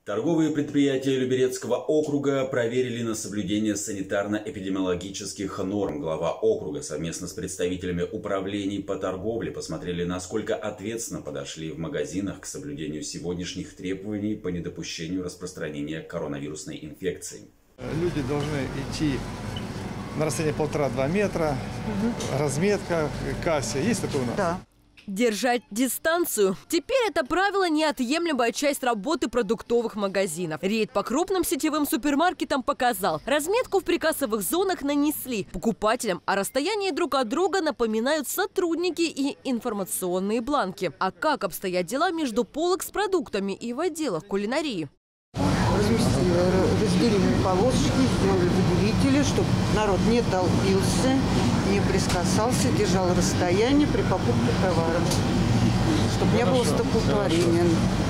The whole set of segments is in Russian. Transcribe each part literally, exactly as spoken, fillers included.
Торговые предприятия Люберецкого округа проверили на соблюдение санитарно-эпидемиологических норм. Глава округа совместно с представителями управлений по торговле посмотрели, насколько ответственно подошли в магазинах к соблюдению сегодняшних требований по недопущению распространения коронавирусной инфекции. Люди должны идти на расстоянии полтора-два метра, угу. разметка, кассе. Есть такое у нас? Да. Держать дистанцию. Теперь это правило неотъемлемая часть работы продуктовых магазинов. Рейд по крупным сетевым супермаркетам показал. Разметку в прикассовых зонах нанесли. Покупателям о расстоянии друг от друга напоминают сотрудники и информационные бланки. А как обстоят дела между полок с продуктами и в отделах кулинарии? Разместили, разделили полосочки, сделали выделители, чтобы народ не толпился, не прикасался, держал расстояние при покупке товаров, чтобы не было столпотворения.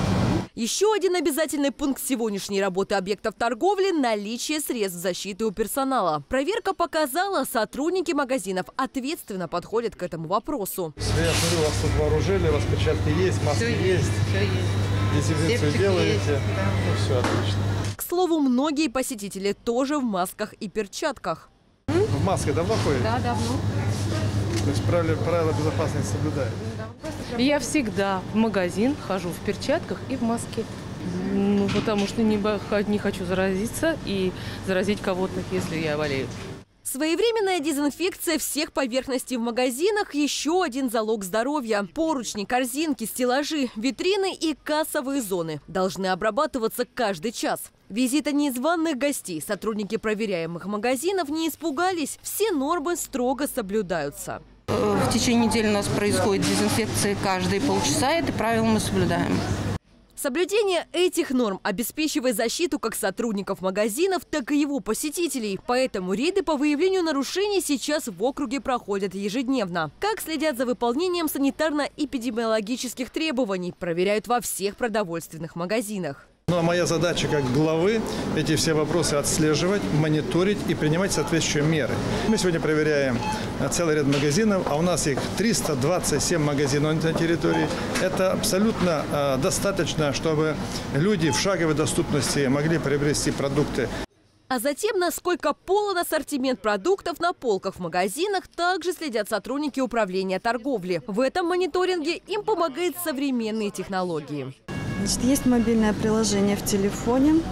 Еще один обязательный пункт сегодняшней работы объектов торговли – наличие средств защиты у персонала. Проверка показала, сотрудники магазинов ответственно подходят к этому вопросу. Я смотрю, вас тут вооружили, распечатки есть, маски все есть. Все есть. Дезинфекцию делаете, есть, да. Ну, все отлично. К слову, многие посетители тоже в масках и перчатках. В маске давно ходите? Да, давно. То есть правила, правила безопасности соблюдаете? Я всегда в магазин хожу в перчатках и в маске. Ну, потому что не, не хочу заразиться и заразить кого-то, если я болею. Своевременная дезинфекция всех поверхностей в магазинах – еще один залог здоровья. Поручни, корзинки, стеллажи, витрины и кассовые зоны должны обрабатываться каждый час. Визита незваных гостей сотрудники проверяемых магазинов не испугались. Все нормы строго соблюдаются. В течение недели у нас происходит дезинфекция каждые полчаса. Это правило мы соблюдаем. Соблюдение этих норм обеспечивает защиту как сотрудников магазинов, так и его посетителей. Поэтому рейды по выявлению нарушений сейчас в округе проходят ежедневно. Как следят за выполнением санитарно-эпидемиологических требований, проверяют во всех продовольственных магазинах. Ну, а моя задача как главы эти все вопросы отслеживать, мониторить и принимать соответствующие меры. Мы сегодня проверяем целый ряд магазинов, а у нас их триста двадцать семь магазинов на территории. Это абсолютно э, достаточно, чтобы люди в шаговой доступности могли приобрести продукты. А затем, насколько полон ассортимент продуктов на полках в магазинах, также следят сотрудники управления торговли. В этом мониторинге им помогают современные технологии. Значит, есть мобильное приложение в телефоне,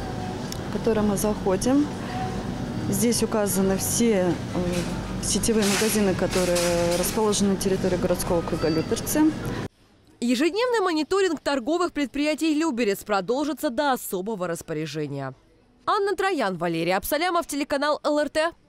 в которое мы заходим. Здесь указаны все э, сетевые магазины, которые расположены на территории городского округа Люберцы. Ежедневный мониторинг торговых предприятий «Люберец» продолжится до особого распоряжения. Анна Троян, Валерий Абсалямов, телеканал эл эр тэ.